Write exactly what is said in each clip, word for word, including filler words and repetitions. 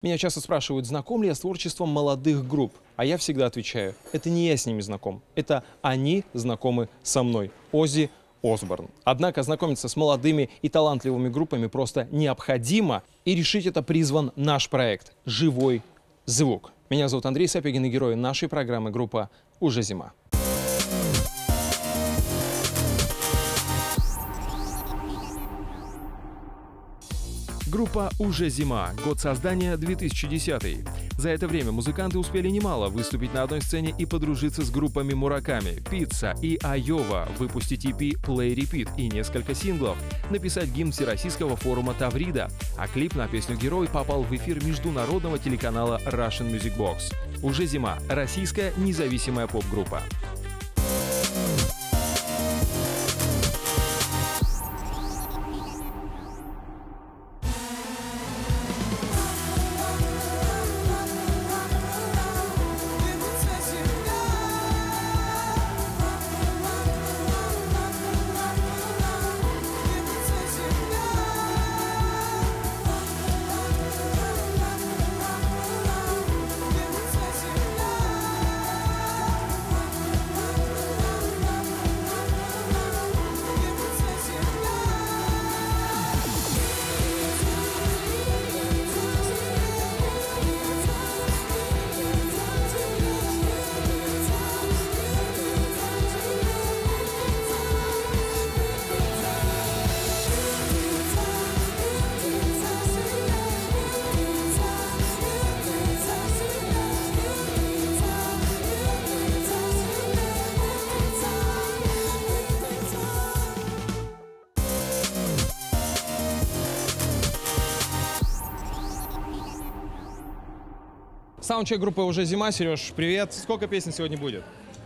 Меня часто спрашивают, знаком ли я с творчеством молодых групп, а я всегда отвечаю, это не я с ними знаком, это они знакомы со мной, Оззи Осборн. Однако знакомиться с молодыми и талантливыми группами просто необходимо, и решить это призван наш проект «Живой звук». Меня зовут Андрей Сапегин, и герои нашей программы группа «Уже зима». Группа «Уже зима». Год создания две тысячи десятый. За это время музыканты успели немало выступить на одной сцене и подружиться с группами Мураками, Пицца и Айова, выпустить и пи Play Repeat и несколько синглов, написать гимн Всероссийского форума Таврида, а клип на песню «Герой» попал в эфир международного телеканала Russian Music Box. «Уже зима» — российская независимая поп-группа. Саундчек группы «Уже зима». Сереж, привет. Сколько песен сегодня будет?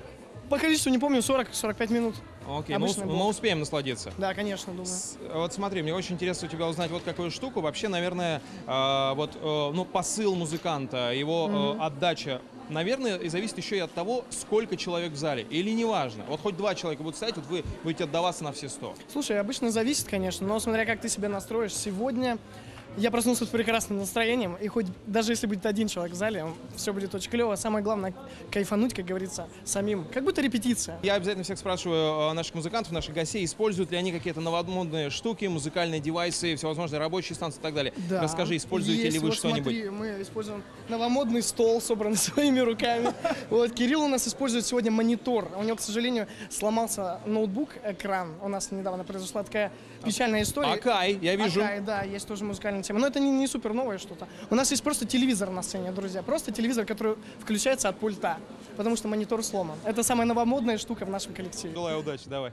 По количеству не помню, сорок-сорок пять минут. Окей, мы, мы успеем насладиться. Да, конечно, думаю. С, вот смотри, мне очень интересно у тебя узнать вот какую штуку. Вообще, наверное, э, вот, э, ну, посыл музыканта, его mm-hmm. э, отдача, наверное, и зависит еще и от того, сколько человек в зале. Или неважно. Вот хоть два человека будут стоять, вот вы будете отдаваться на все сто. Слушай, обычно зависит, конечно, но смотря как ты себя настроишь. Сегодня я проснулся с прекрасным настроением, и хоть даже если будет один человек в зале, все будет очень клево. Самое главное — кайфануть, как говорится, самим. Как будто репетиция. Я обязательно всех спрашиваю наших музыкантов, наших гостей, используют ли они какие-то новомодные штуки, музыкальные девайсы, всевозможные рабочие станции и так далее. Да. Расскажи, используете Есть, ли вы вот что-нибудь? Смотри, мы используем новомодный стол, собранный своими руками. Вот Кирилл у нас использует сегодня монитор. У него, к сожалению, сломался ноутбук, экран. У нас недавно произошла такая печальная история. Акай, я вижу. Акай, да, есть тоже музыкальная тема. Но это не, не супер новое что-то. У нас есть просто телевизор на сцене, друзья. Просто телевизор, который включается от пульта, потому что монитор сломан. Это самая новомодная штука в нашем коллективе. Желаю удачи, давай.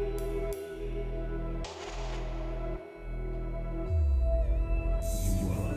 You are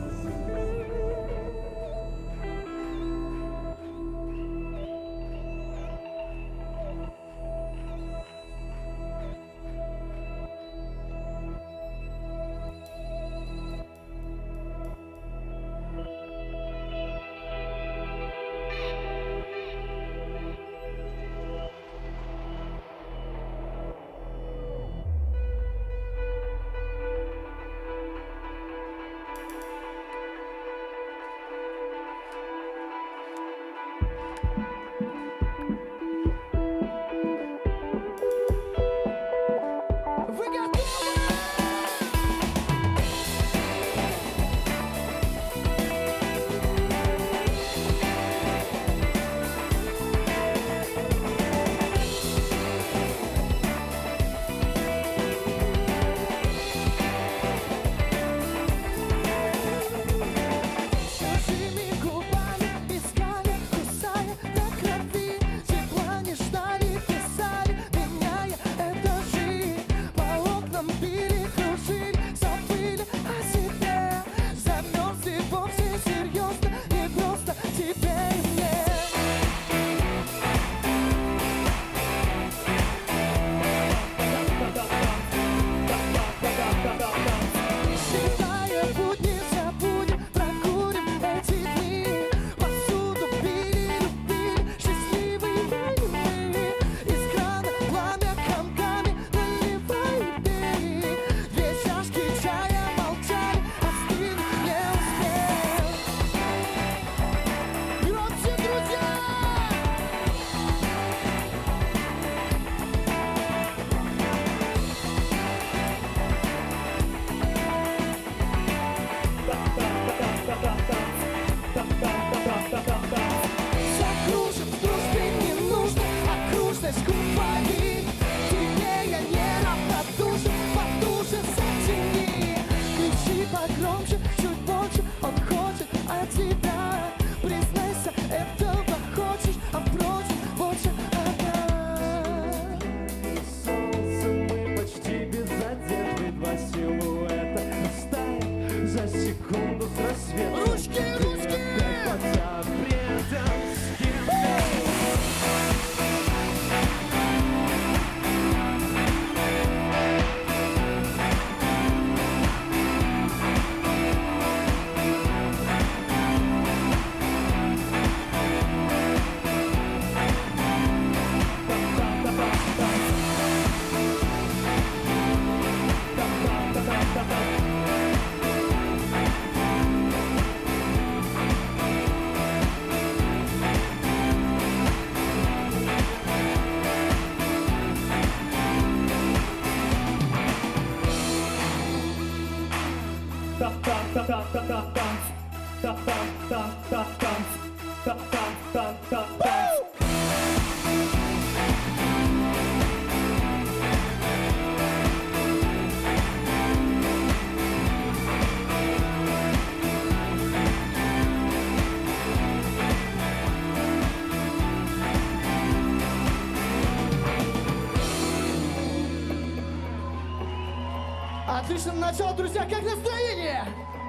Отлично начало, друзья, как настроение?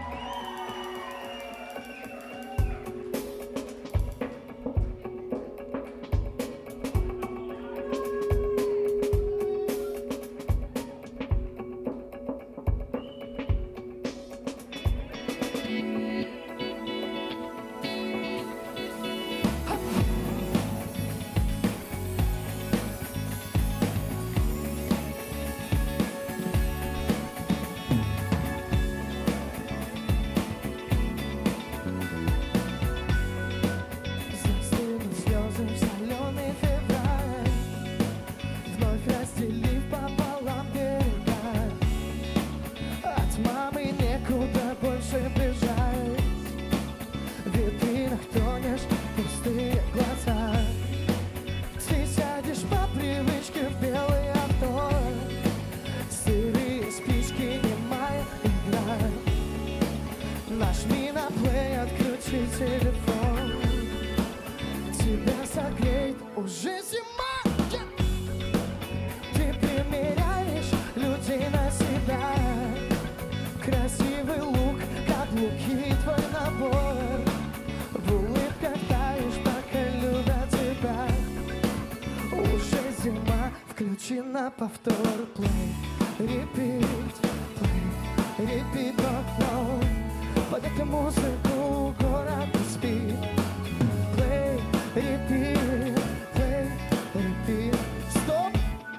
На повтор, play, repeat, play, repeat, no, no. Под эту музыку город спит. Play, repeat, play, repeat. Стоп!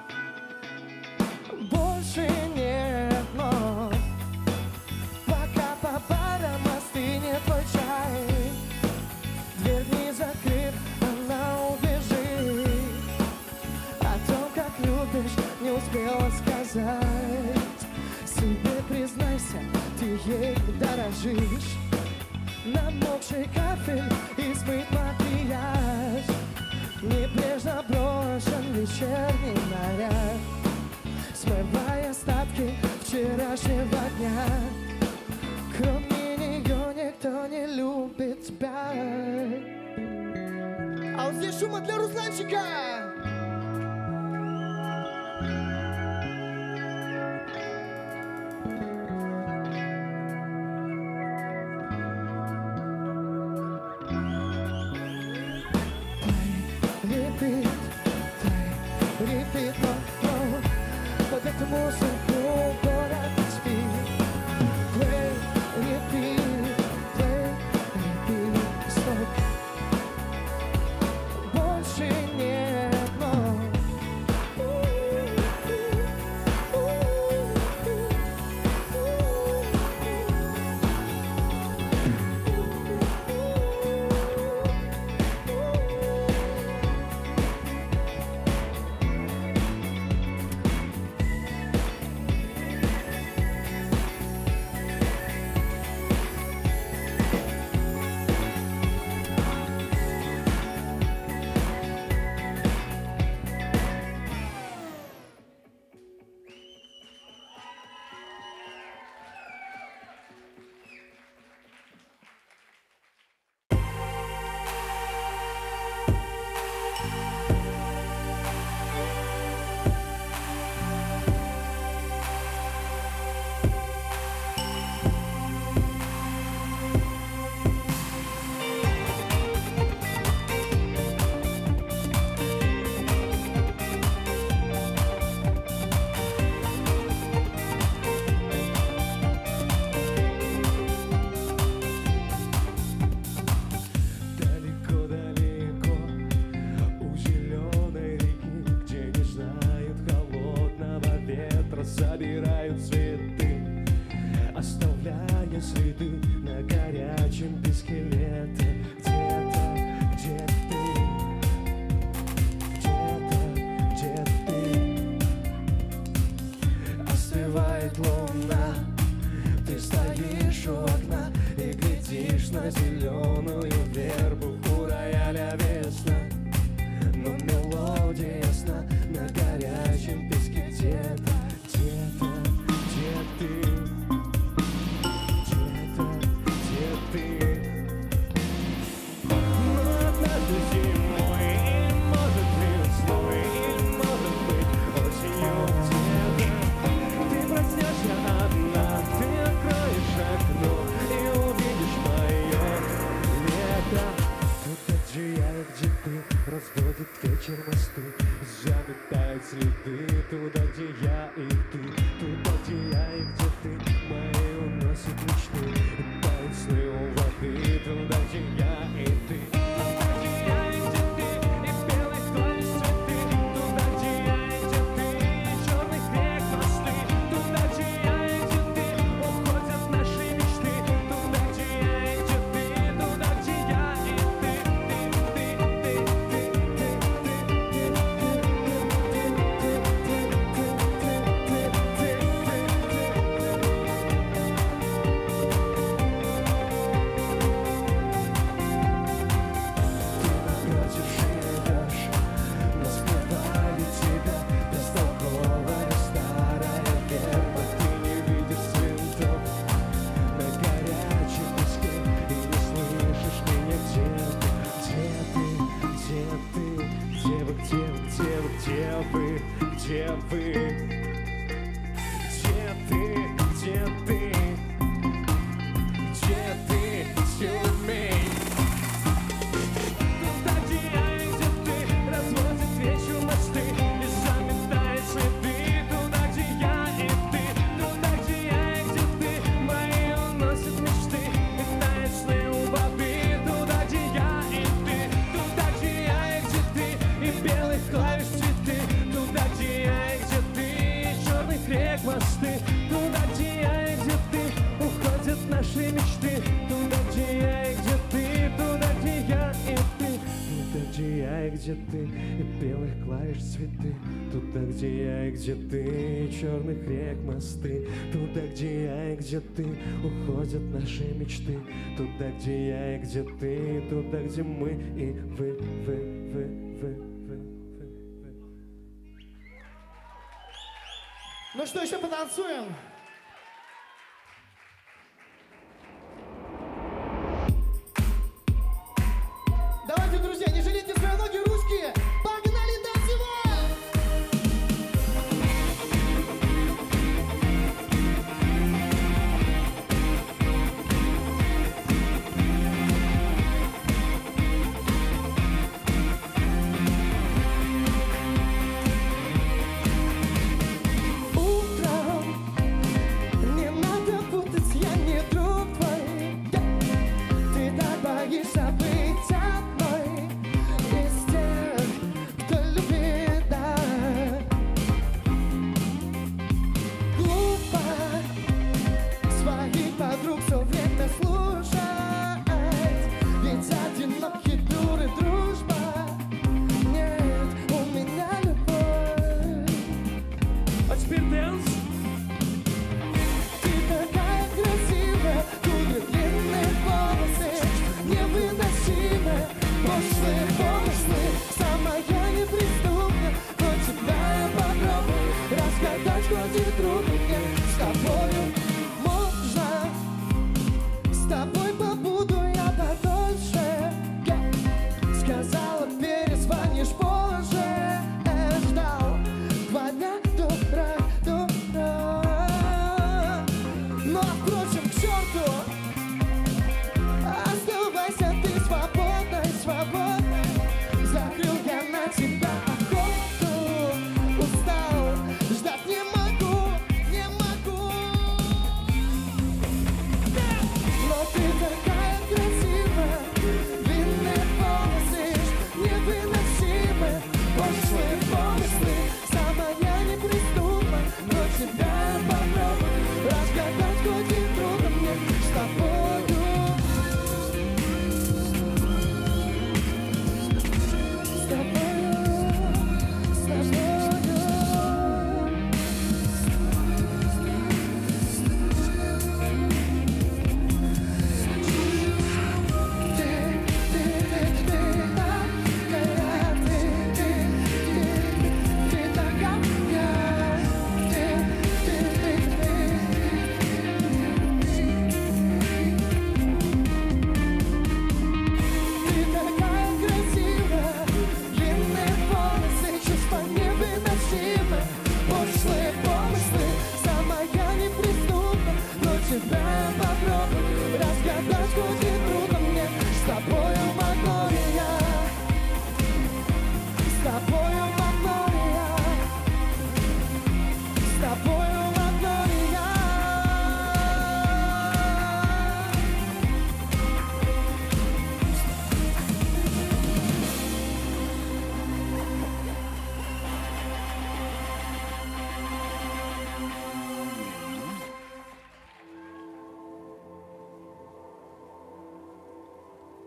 Больше нет, но пока по парам остынет твой чай. Дверь не закрыт, она убежит. Не успела сказать себе, признайся, ты ей дорожишь. Намокший кафель и смыт макияж, небрежно брошен вечерний наряд, смывая остатки вчерашнего дня. Кроме нее никто не любит тебя. А вот здесь шума для Русланчика! Repeat, play, repeat, no, no. Под эту музыку город спит. Play, repeat, play, repeat, стоп. Больше нет, но разводит вечер мосты, заметает следы туда, где я и ты, туда, где я и где ты, мои уносят мечты, и тают сны у воды, туда, где я и ты. Где вы? Где ты? Где ты? Где ты? Тюмень. Туда, где я и где ты, разводит вечер мосты и заметает следы. Туда, где я и ты, туда, где я и где ты, мои уносят мечты и тают сны у воды. Туда, где я и ты, туда, где я и где ты, и белых клавиш цветы. Туда, где я и где ты, черных рек мосты. Туда, где я и где ты, уходят наши мечты. Туда, где я и где ты, туда, где я и ты. Туда, где я и где ты, и белых клавиш цветы. Туда, где я и где ты, черных рек мосты. Туда, где я и где ты, уходят наши мечты. Туда, где я и где ты, туда, где мы и вы, вы, вы, вы, вы. Ну что, еще потанцуем? Давайте, друзья, не жалейте свои ноги, ручки! Погнали танцевать! Утром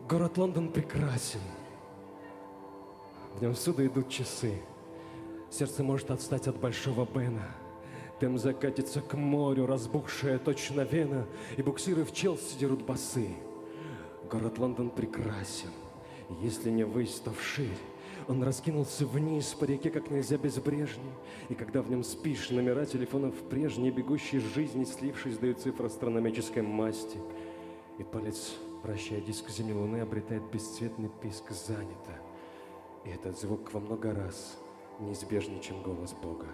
Город Лондон прекрасен. В нем всюду идут часы. Сердце может отстать от Большого Бена. Темп закатится к морю, разбухшая точно вена, и буксиры в Челси дерут басы. Город Лондон прекрасен, если не ввысь, то вширь. Он раскинулся вниз по реке, как нельзя безбрежней. И когда в нем спишь, номера телефонов прежние, бегущие из жизни, слившись, дают цифры астрономической масти. И палец, вращая диск земли луны, обретает бесцветный писк «занято». И этот звук во много раз неизбежнее, чем голос Бога.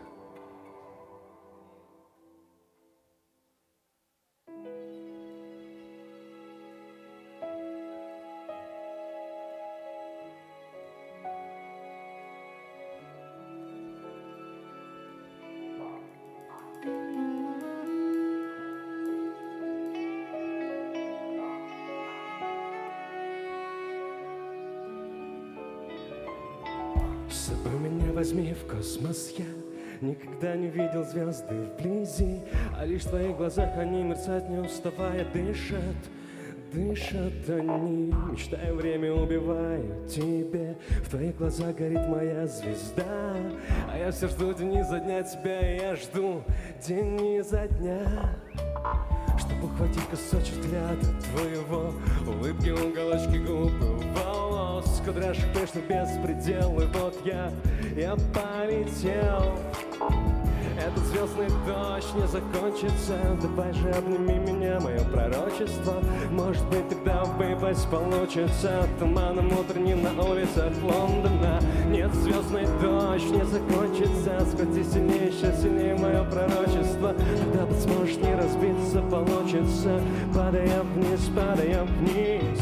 С собой меня возьми в космос, я никогда не видел звезды вблизи, а лишь в твоих глазах они мерцают, не уставая, дышат, дышат они. Мечтаю, время убиваю тебе, в твоих глазах горит моя звезда, а я все жду день изо дня тебя, и я жду день изо дня. Чтобы ухватить кусочек взгляда твоего, улыбки, уголочки губ и волос, кудряшек пышных беспредел, и вот я, я полетел. Этот звездный дождь не закончится, давай же обними меня, мое пророчество. Может быть, тогда выпасть получится туманом утренним на улицах Лондона. Нет, звездный дождь не закончится, схвати сильнее, еще сильнее мое пророчество. Тогда ты сможешь не разбиться, получится. Падаем вниз, падаем вниз.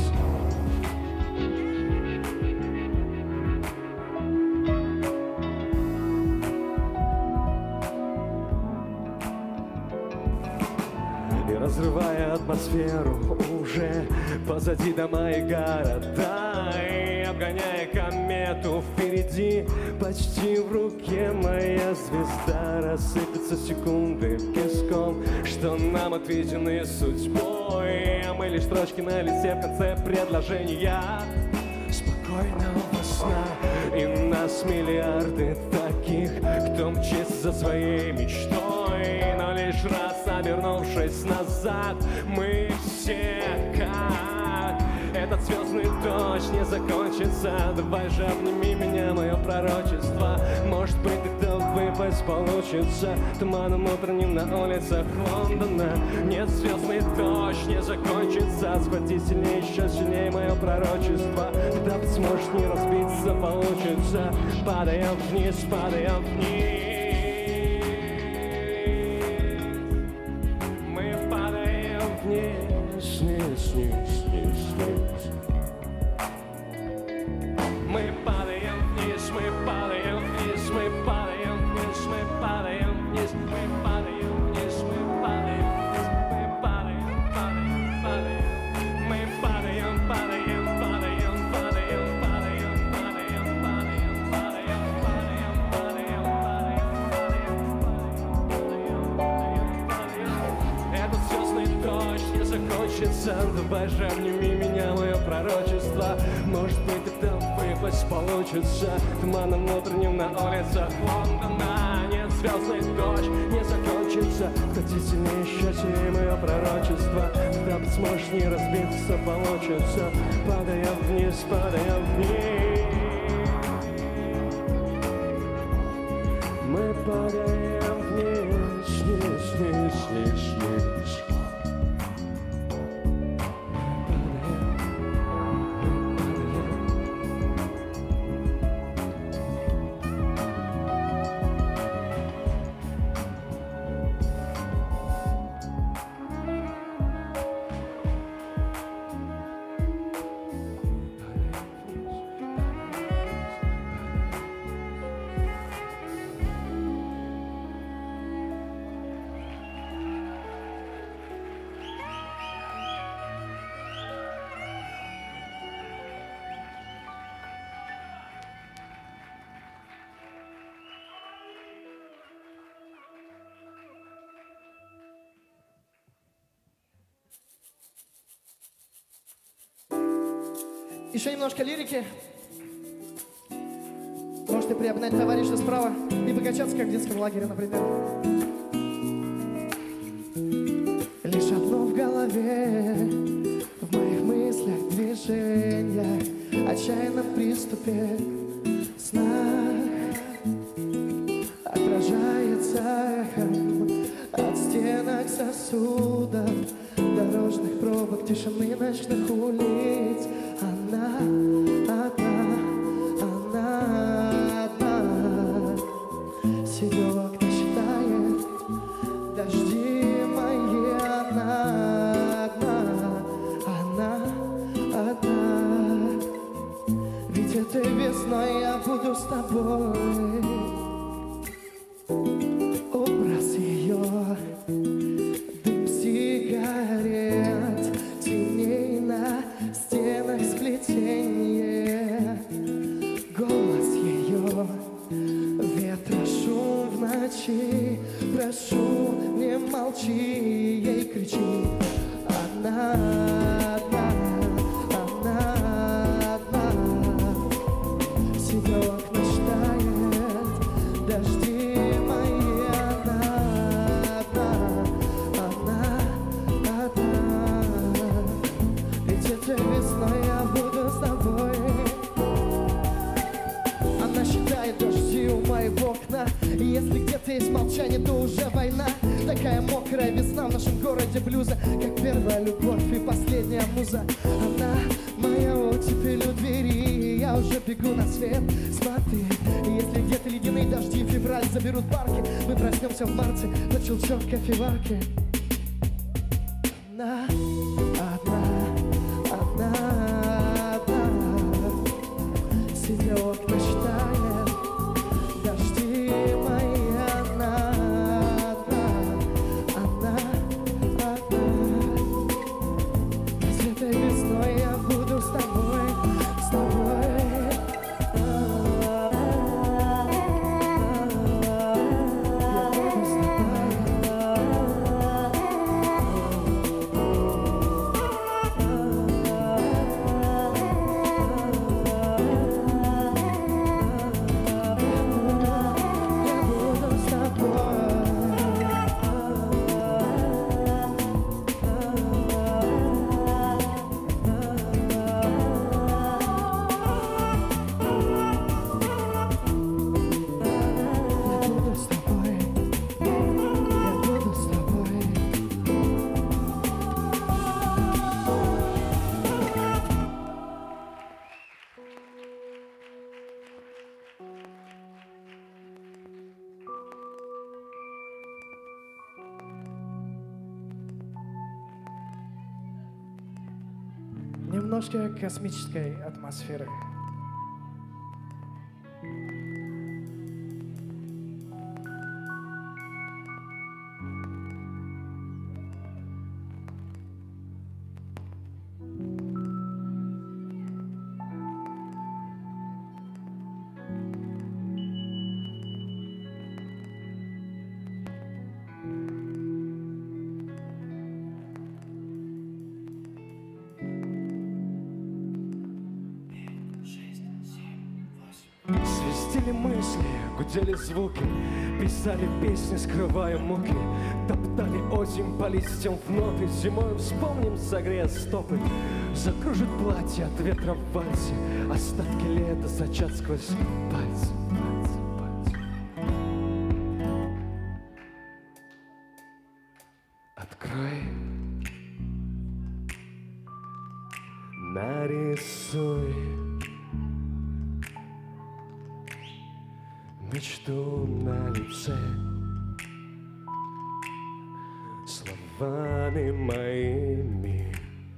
Разрывая атмосферу, уже позади дома и города, и обгоняя комету впереди, почти в руке моя звезда. Рассыпятся секунды песком, что нам отведены судьбой, а мы лишь строчки на листе в конце предложения. Спокойного сна, и нас миллиарды таких, кто мчится за своей мечтой, но лишь раз обернувшись назад, мы все как этот звездный дождь не закончится. Давай же обними меня, мое пророчество. Может быть, тогда выпасть получится туманом утренним на улицах Лондона. Нет, звездный дождь не закончится, схвати сильнее, еще сильнее мое пророчество. Тогда ты сможешь не разбиться, получится. Падаем вниз, падаем вниз. Вниз, вниз, вниз, вниз, вниз. Мы падаем вниз, мы падаем вниз, мы падаем вниз, мы падаем вниз, мы падаем вниз, мы падаем вниз, мы падаем, падаем, падаем. Мы падаем, падаем, падаем, падаем, падаем, падаем, падаем, падаем, падаем, падаем, падаем, падаем, падаем. Этот звездный дождь не закончится, давай же обними меня, мое пророчество. Может быть, тогда выпасть получится туманом утренним на улицах Лондона. Нет, звездный дождь не закончится, хоти сильнее, еще сильнее мое пророчество. Тогда ты сможешь не разбиться, получится. Падаем вниз, падаем вниз. Мы падаем вниз, вниз, вниз, вниз, вниз. Еще немножко лирики. Можете приобнять товарища справа и покачаться, как в детском лагере, например. Лишь одно в голове, в моих мыслях движения, отчаянном приступе сна отражается эхом от стенок сосудов, дорожных пробок, тишины ночных улиц. Она одна, она одна, сидя у окна, считает дожди мои. Она одна, она одна, ведь этой весной я буду с тобой. Образ ее, дым сигарет, теней на стенах сплетение, голос ее, ветра шум в ночи, прошу, не молчи, ей кричи. Она одна, она одна, сидя у окна, считает дожди мои. Она одна, она одна, ведь этой весной я буду с тобой. Она считает дожди у моего окна, и если где-то есть молчание, то уже война. Такая мокрая весна в нашем городе блюза, как первая любовь и последняя муза. Она моя оттепель у двери, я уже бегу на свет. Смотри, если где-то ледяные дожди в февраль заберут парки, мы проснемся в марте под щелчок кофеварки. Она одна, одна, одна, сидя у окна, считает дожди мои. Она одна, одна, одна, ведь этой весной я буду с тобой, с тобой. Немножко космической атмосферы. Свистели мысли, гудели звуки, писали песни, скрывая муки, топтали осень по листьям в ноты. Зимой вспомним, согрея стопы, закружит платье от ветра в вальсе, остатки лета сочат сквозь пальцы, пальцы, пальцы. Открой, нарисуй мечту на лице словами моими,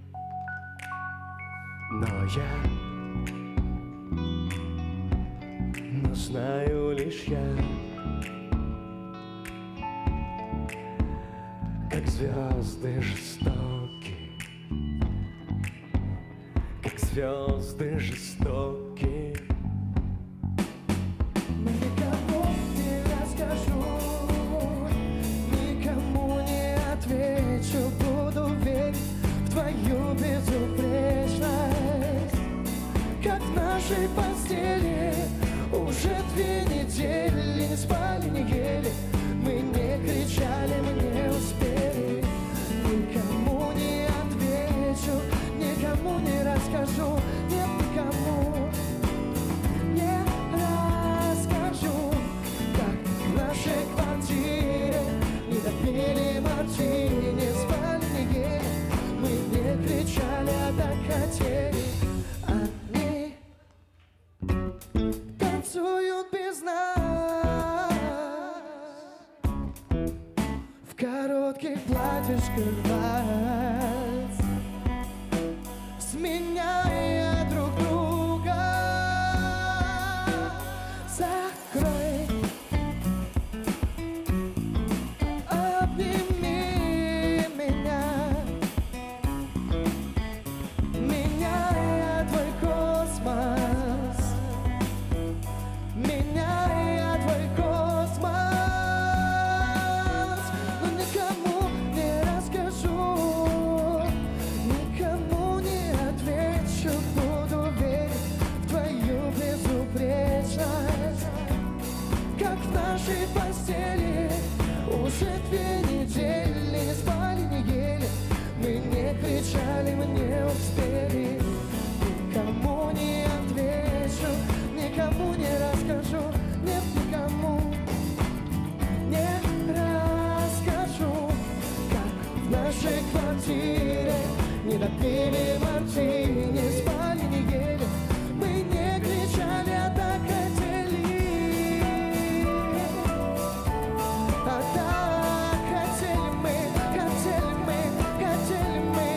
но я, но знаю лишь я, как звезды жестокие, как звезды жестокие. Буду верить в твою безупречность. нашей постели. Уже две недели не спали, не ели. Мы не кричали, мы не успели. Никому не отвечу, никому не расскажу. Нет, никому не расскажу. Как в нашей квартире не допили мартини, не спали, не ели. Мы не кричали, а так хотели. Они танцуют без нас в коротких платьишках вальс, сменяя друг друга. Закрой, обними меня, меняя твой космос, меняя твой космос. Но никому не расскажу, никому не отвечу. Буду верить в твою безупречность. Как в нашей постели уже две недели не спали, не ели. Мы не кричали, мы не успели. Никому не отвечу, никому не расскажу. Нет, никому не расскажу. Как в нашей квартире не допили мартини, не спали, не ели. Мы не кричали, а так хотели. А так хотели мы, хотели мы, хотели мы.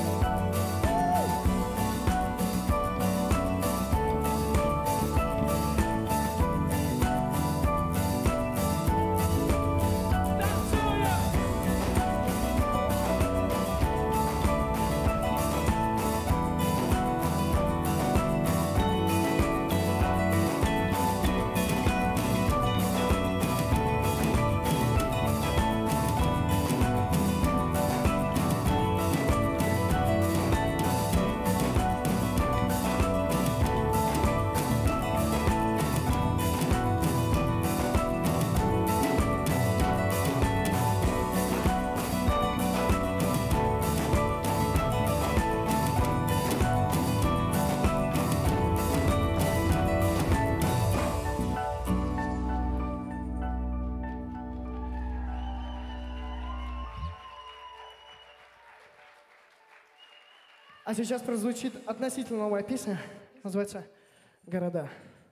А сейчас прозвучит относительно новая песня, называется «Города».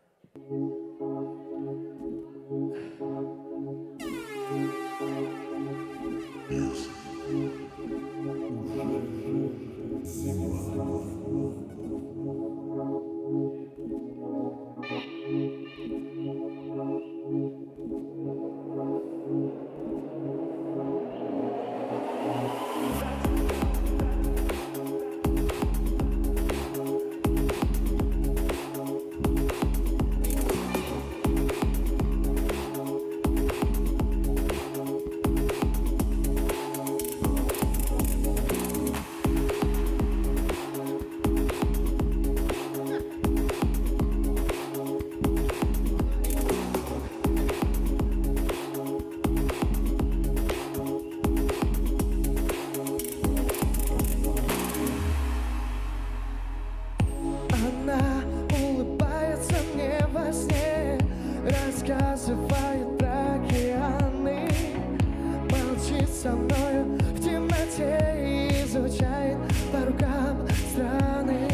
Она улыбается мне во сне, рассказывает про океаны, молчит со мною в темноте и изучает по рукам страны.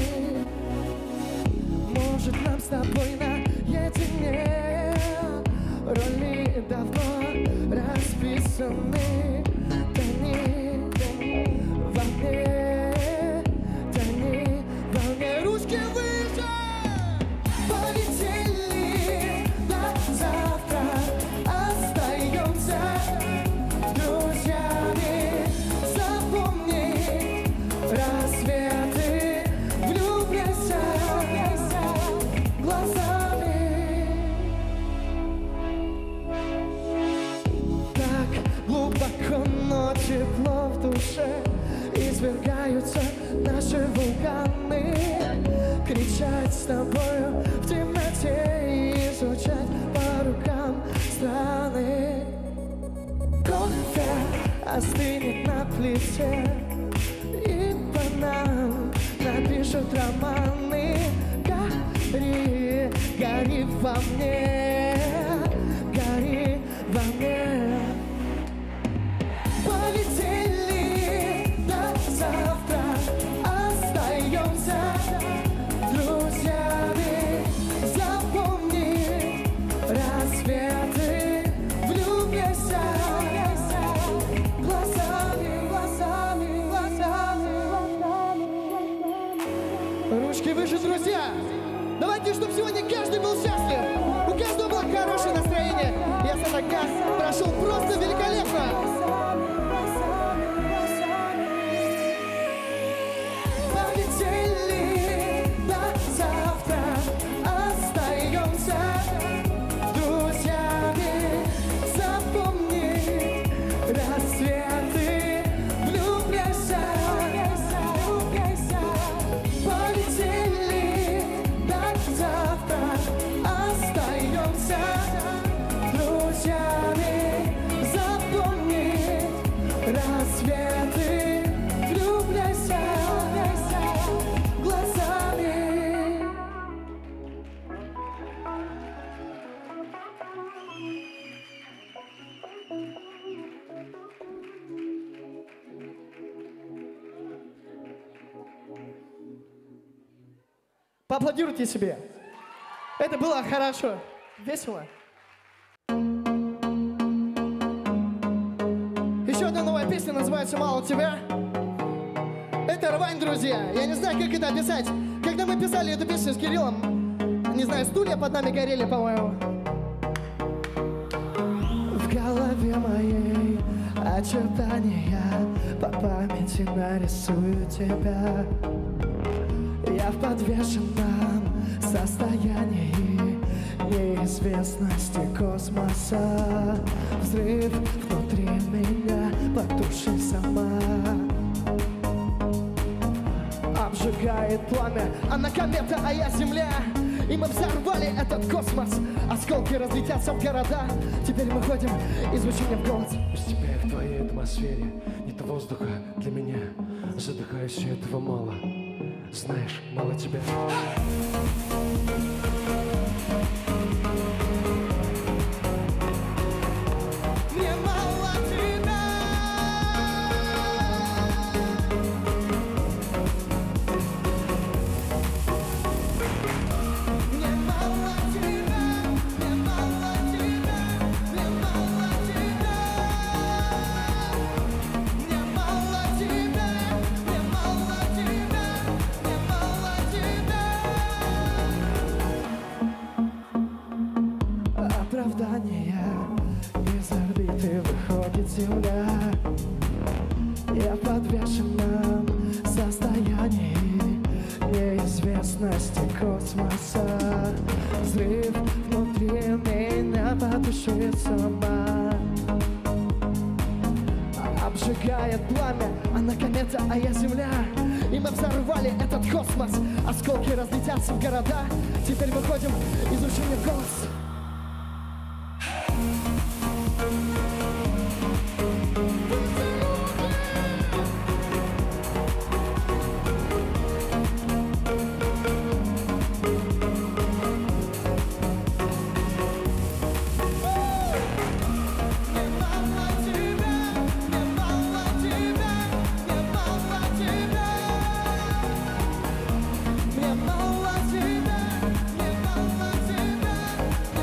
Может, нам с тобой наедине роли давно расписаны. Тони во мне, тони во мне, ручки выше. Полетели на завтра, остаемся друзьями. Запомни рассветы, влюбляйся глазами. Так глубоко, но тепло в душе, извергаются наши вулканы. Кричать с тобой остынет на плите, и по нам напишут романы. Гори, гори во мне, гори во мне. Полетели до завтра, остаемся друзьями. Запомни рассветы, влюбляйся глазами, глазами, глазами. Ручки выше, друзья! Давайте, чтобы сегодня каждый был счастлив, у каждого было хорошее настроение. Я тогда прошел просто великолепно. Полетели до завтра, остаемся друзьями. Запомни рассветы, влюбляйся, влюбляйся. Полетели до завтра, остаемся друзьями. Запомни рассветы, влюбляйся глазами. Поаплодируйте себе. Это было хорошо, весело. Еще одна новая песня называется «Мало тебя». Это рвань, друзья. Я не знаю, как это описать. Когда мы писали эту песню с Кириллом, не знаю, стулья под нами горели, по-моему. В голове моей очертания, по памяти нарисую тебя. Я в подвешенном состоянии неизвестности космоса. Взрыв внутри меня, потуши сама. Обжигает пламя, она комета, а я земля. И мы взорвали этот космос. Осколки разлетятся в города. Теперь мы ходим и звучим мне в голос. Без тебя в твоей атмосфере нет воздуха для меня. Задыхаюсь, и этого мало. Знаешь, мало тебя. Мне мало тебя. Мне мало тебя. Мне мало тебя. Мне мало тебя. Мне мало тебя. Мне мало тебя. Мне мало тебя. Оправдание. Из орбиты выходит Земля. Я в подвешенном состоянии неизвестности космоса. Взрыв внутри меня, потушит сама. Обжигает пламя, она комета, а я земля. И мы взорвали этот космос. Осколки разлетятся в города. Теперь мы ходим и звучим мне в голос. Мне мало тебя, мне мало тебя,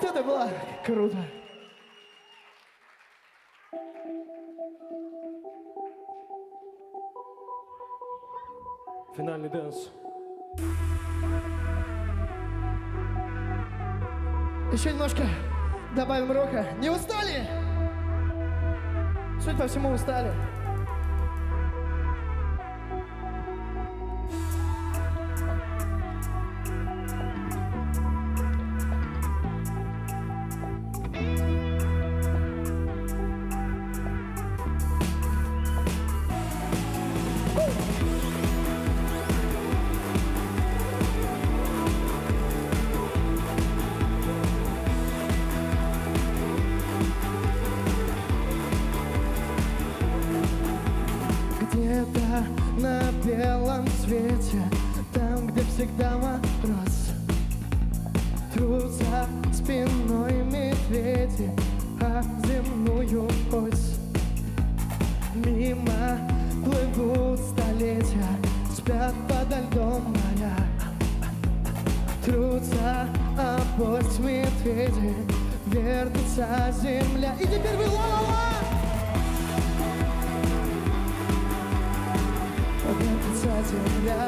это было круто. Финальный дэнс. Еще немножко добавим рока. Не устали? Судя по всему, устали. Где-то на белом свете, там, где всегда мороз, трутся спиной медведи о земную ось. Мимо плывут столетия, спят подо льдом моря. Трутся об ось медведи, вертится земля. И теперь вы ла-ла-ла! Вертится земля.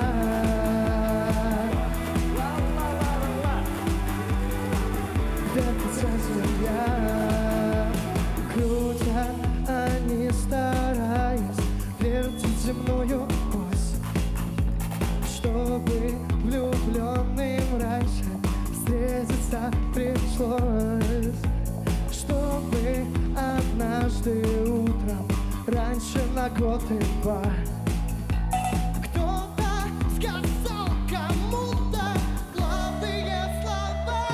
Вертится земля. Крутят они, стараясь вертить земную ось, чтобы влюбленным раньше встретиться пришлось, чтобы однажды утром раньше на год и два кто-то сказал кому-то главные слова.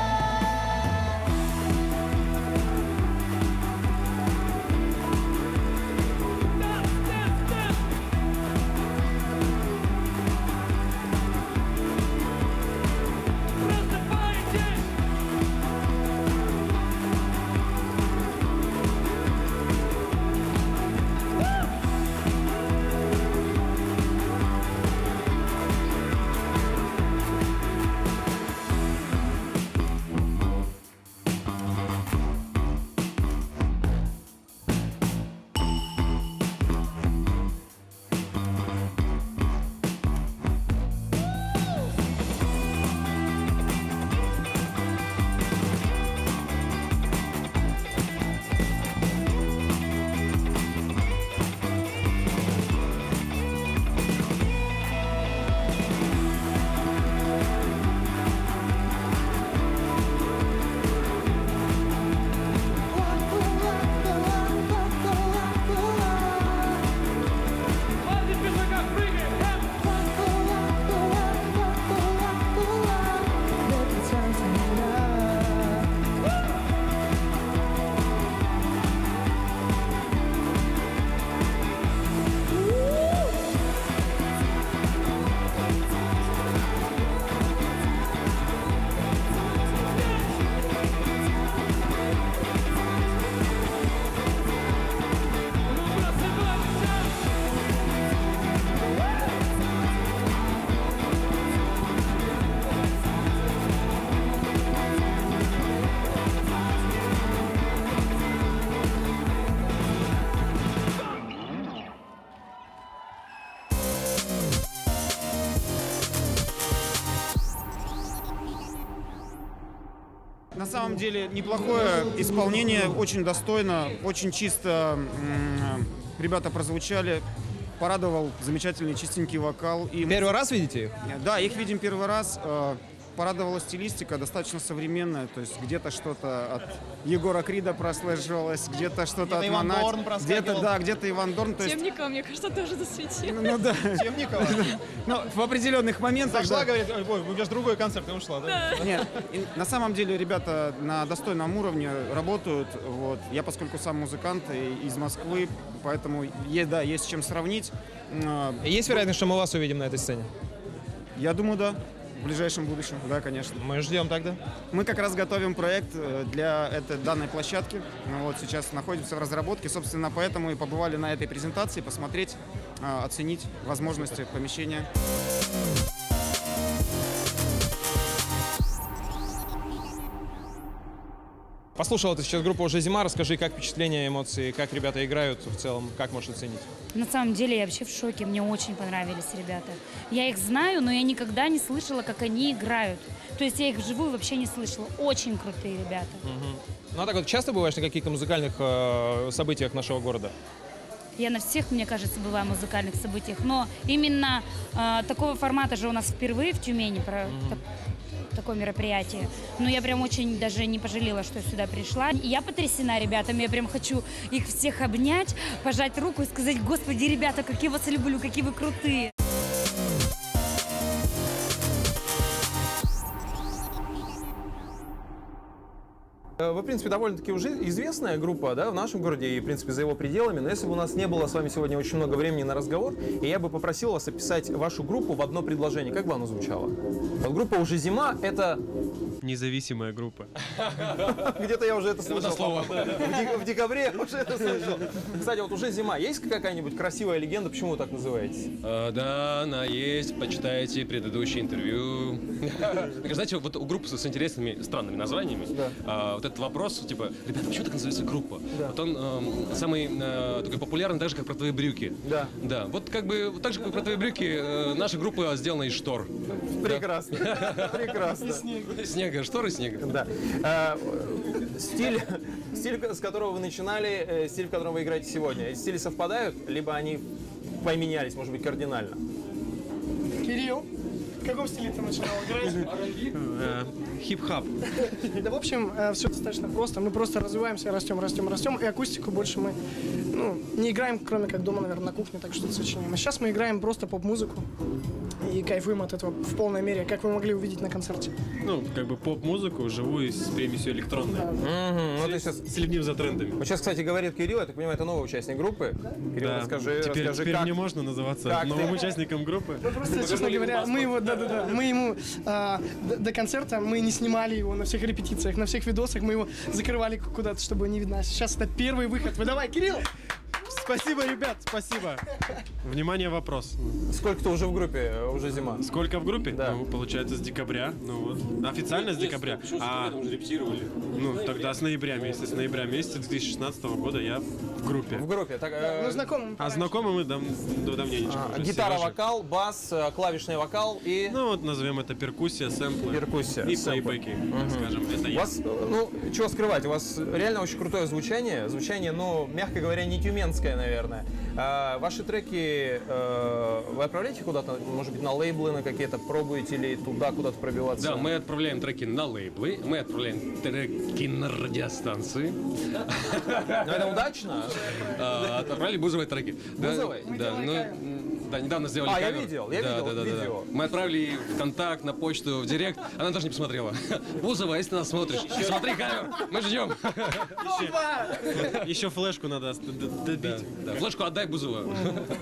На самом деле неплохое исполнение, очень достойно, очень чисто ребята прозвучали. Порадовал замечательный чистенький вокал. И Первый раз видите их? Да, их видим первый раз. Порадовала стилистика, достаточно современная, то есть где-то что-то от Егора Крида прослеживалось, где-то что-то от Монати, где-то, да, где-то Иван Дорн. То есть... Темникова, мне кажется, тоже засветил. Ну, ну да. Темникова? Ну, в определенных моментах. Зашла, да. говорит, ой, у меня же другой концерт, и ушла, да? Нет, на самом деле ребята на достойном уровне работают. Вот. Я, поскольку сам музыкант из Москвы, поэтому есть, да, есть с чем сравнить. Есть вероятность, что мы вас увидим на этой сцене? Я думаю, да. В ближайшем будущем, да, конечно. Мы ждем тогда. Мы как раз готовим проект для этой данной площадки. Вот сейчас находимся в разработке, собственно, поэтому и побывали на этой презентации, посмотреть, оценить возможности помещения. Послушала ты сейчас группу «Уже зима». Расскажи, как впечатления, эмоции, как ребята играют в целом, как можешь оценить? На самом деле я вообще в шоке, мне очень понравились ребята. Я их знаю, но я никогда не слышала, как они играют. То есть я их вживую вообще не слышала. Очень крутые ребята. Угу. Ну а так вот часто бываешь на каких-то музыкальных э, событиях нашего города? Я на всех, мне кажется, бываю в музыкальных событиях, но именно э, такого формата же у нас впервые в Тюмени про, mm-hmm. так, такое мероприятие. Но я прям очень даже не пожалела, что я сюда пришла. И я потрясена ребятами, я прям хочу их всех обнять, пожать руку и сказать: Господи, ребята, как я вас люблю, какие вы крутые. Вы, в принципе, довольно-таки уже известная группа, да, в нашем городе и, в принципе, за его пределами. Но если бы у нас не было с вами сегодня очень много времени на разговор, и я бы попросил вас описать вашу группу в одно предложение, как бы оно звучало? Вот группа «Уже зима» — это... Независимая группа. Где-то я уже это слышал. В декабре уже это слышал. Кстати, вот «Уже зима». Есть какая-нибудь красивая легенда, почему вы так называетесь? Да, она есть. Почитайте предыдущее интервью. Знаете, вот у группы с интересными, странными названиями, вот этот вопрос, типа, ребята, почему так называется группа? Да. Вот он э, самый э, такой популярный, так же, как «Про твои брюки». Да. Да. Вот как бы, вот так же, как «Про твои брюки», э, наша группа сделана из штор. Прекрасно. Прекрасно. Снега, шторы снега. Да. Стиль, стиль, с которого вы начинали, стиль, в котором вы играете сегодня, эти стили совпадают, либо они поменялись, может быть, кардинально? Кирилл, в каком стиле ты начинал играть? Хип-хап. Да, в общем, все достаточно просто. Мы просто развиваемся, растем, растем, растем. И акустику больше мы ну, не играем, кроме как дома, наверное, на кухне, так что сочиняем. А сейчас мы играем просто поп-музыку и кайфуем от этого в полной мере, как вы могли увидеть на концерте. Ну, как бы поп-музыку, живую, с примесью электронной. Да. Угу. Вот сейчас следим за трендами. Вот сейчас, кстати, говорит Кирилл, я так понимаю, это новый участник группы. Кирилл, да. расскажи, теперь, расскажи, теперь как... мне можно называться как новым ты... участником группы. Ну, просто, честно говоря, мы его, да-да-да, мы ему а, до, до концерта мы не снимали его на всех репетициях, на всех видосах, мы его закрывали куда-то, чтобы не видно. Сейчас это первый выход. Вы давай, Кирилл! Спасибо, ребят, спасибо. Внимание, вопрос. Сколько ты уже в группе, уже зима? Сколько в группе? Да. Ну, получается, с декабря. Ну, вот. Официально с декабря. А, уже репетировали. Ну, тогда с ноября месяца. С ноября месяца две тысячи шестнадцатого года я в группе. В группе. Так, э... Ну, знакомы. А знакомы мы дав... до давненечко. А, гитара, Сережа. Вокал, бас, клавишный вокал и... Ну, вот назовем это перкуссия, сэмплы. Перкуссия. И плейбеки, угу. скажем. Это у я. вас, ну, чего скрывать, у вас реально очень крутое звучание. Звучание, ну, мягко говоря, не тюменское, наверное. А, ваши треки, э, вы отправляете куда-то, может быть, на лейблы на какие-то, пробуете ли туда куда-то пробиваться? Да, мы отправляем треки на лейблы, мы отправляем треки на радиостанции. Но это удачно? Отправили Бузовой треки. Бузовой? Да, ну... Да, недавно сделали А, кавер. я видел, я да, видел да, да, видео. Да. Мы отправили в контакт, на почту, в директ. Она даже не посмотрела. Бузова, если ты нас смотришь, смотри кавер, мы ждем. Еще, еще флешку надо добить. Да, да. Флешку отдай, Бузова.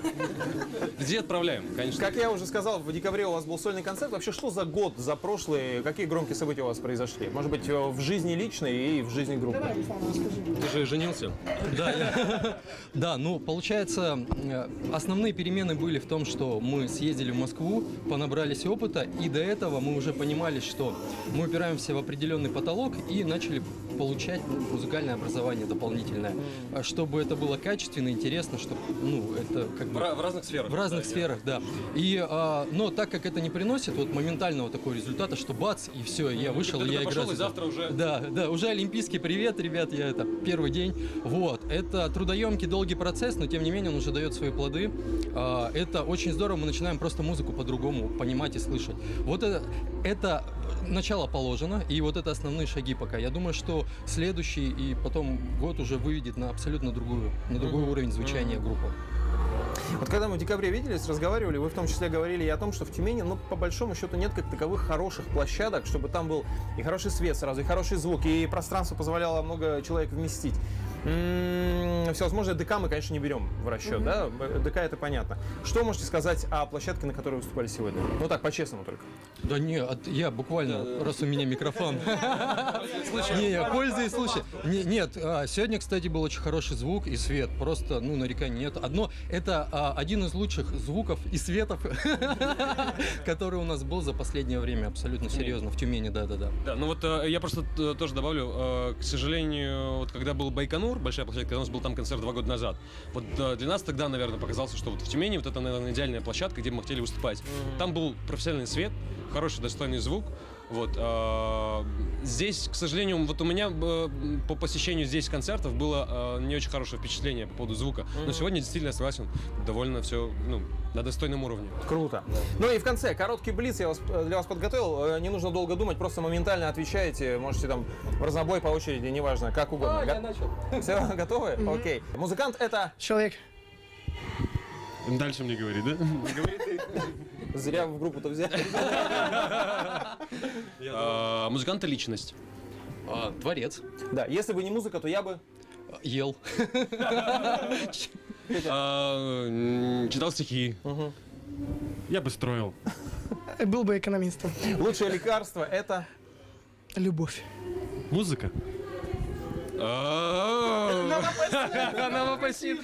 Где отправляем, конечно. Как я уже сказал, в декабре у вас был сольный концерт. Вообще, что за год, за прошлый, какие громкие события у вас произошли? Может быть, в жизни личной и в жизни группы? Ты же женился? Да, да, ну, получается, основные перемены были в том, что мы съездили в Москву, понабрались опыта, и до этого мы уже понимали, что мы упираемся в определенный потолок и начали получать ну, музыкальное образование дополнительное, чтобы это было качественно, интересно, чтобы, ну, это как бы... В, в разных сферах. В разных да, сферах, да. И, а, но так как это не приносит вот моментального такого результата, что бац, и все, я вышел, и я играю. И завтра уже... Да, да, уже олимпийский привет, ребят, я это первый день. Вот, это трудоемкий, долгий процесс, но тем не менее он уже дает свои плоды. А, это очень здорово, мы начинаем просто музыку по-другому понимать и слышать. Вот это, это начало положено, и вот это основные шаги пока. Я думаю, что следующий и потом год уже выведет на абсолютно другую, на другой mm-hmm. уровень звучания mm-hmm. группы. Вот когда мы в декабре виделись, разговаривали, вы в том числе говорили и о том, что в Тюмени, ну, по большому счету, нет как таковых хороших площадок, чтобы там был и хороший свет сразу, и хороший звук, и пространство позволяло много человек вместить. Всевозможные ДК мы, конечно, не берем в расчет, да? ДК это понятно. Что можете сказать о площадке, на которой выступали сегодня? Ну так, по-честному только. Да не, от- я буквально, раз у меня микрофон. Не, я пользуюсь, слушай. Не- Нет, а, сегодня, кстати, был очень хороший звук и свет. Просто, ну, нареканий нет. Одно, это а, один из лучших звуков и светов, который у нас был за последнее время. Абсолютно серьезно. В Тюмени, да-да-да. Да, ну вот э, я просто э, тоже добавлю, э, к сожалению, вот когда был Байконур, большая площадка, когда у нас был там концерт два года назад, вот э, для нас тогда, наверное, показалось, что вот в Тюмени вот это, наверное, идеальная площадка, где мы хотели выступать. Mm-hmm. Там был профессиональный свет, хороший, достойный звук. Вот, э, здесь, к сожалению, вот у меня э, по посещению здесь концертов было э, не очень хорошее впечатление по поводу звука. Mm-hmm. Но сегодня действительно согласен, довольно все, ну, на достойном уровне. Круто. Да. Ну и в конце, короткий блиц я вас, для вас подготовил. Не нужно долго думать, просто моментально отвечаете. Можете там в разнобой по очереди, неважно, как угодно. А, я начал. Все, готовы? Mm-hmm. Окей. Музыкант это... Человек. Дальше мне говори, да? Говори ты. Зря в группу-то взяли. А, музыкант — это личность. А, Творец. Да, если бы не музыка, то я бы... Ел. А, м, Читал стихи. Я бы строил. Был бы экономистом. Лучшее лекарство это... Любовь. Музыка. Новопосит.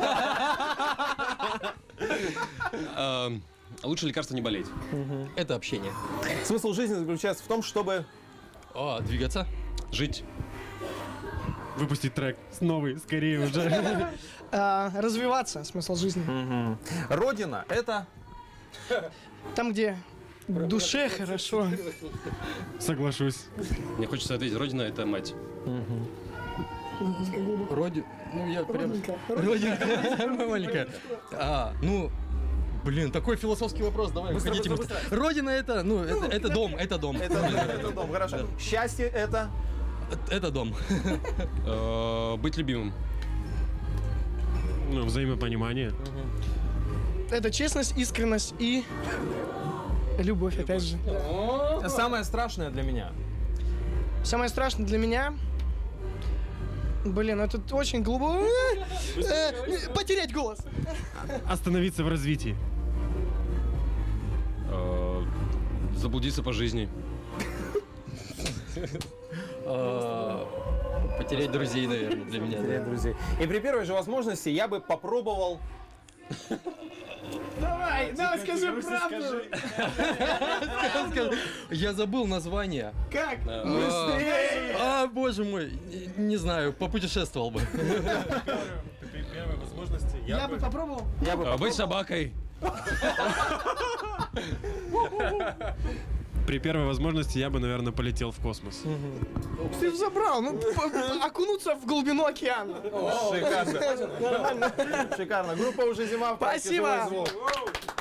Лучшее лекарство — не болеть. Это общение. Смысл жизни заключается в том, чтобы... А, двигаться. Жить. Выпустить трек новый, скорее уже. А, развиваться. Смысл жизни. Родина это... Там, где в душе хорошо. Соглашусь. Мне хочется ответить, родина — это мать. Родина. Ну, я прям... Родинка. Маленькая. А, ну... Блин, такой философский вопрос, давай, Быстро, выходите. быстро, быстро. Родина это, ну, это, это дом, это дом. Это, это дом, хорошо. Да. Счастье это... Это дом. Э, Быть любимым. Ну, взаимопонимание. Это честность, искренность и любовь, опять же. Самое страшное для меня. Самое страшное для меня... Блин, это очень глубоко. Потерять голос. Остановиться в развитии. Э, Заблудиться по жизни. А, Потерять друзей, наверное, для меня. Потерять друзей. И при первой же возможности я бы попробовал... Давай, давай, скажи правду. Я забыл название. Как? Быстрее! А, боже мой, не знаю, попутешествовал бы. При первой возможности Я бы попробовал. Я бы Э, Быть собакой. При первой возможности я бы, наверное, полетел в космос. Ты забрал, ну по- окунуться в глубину океана. Шикарно. Шикарно. Группа «Уже зима» в проекте Спасибо. «Живой звук».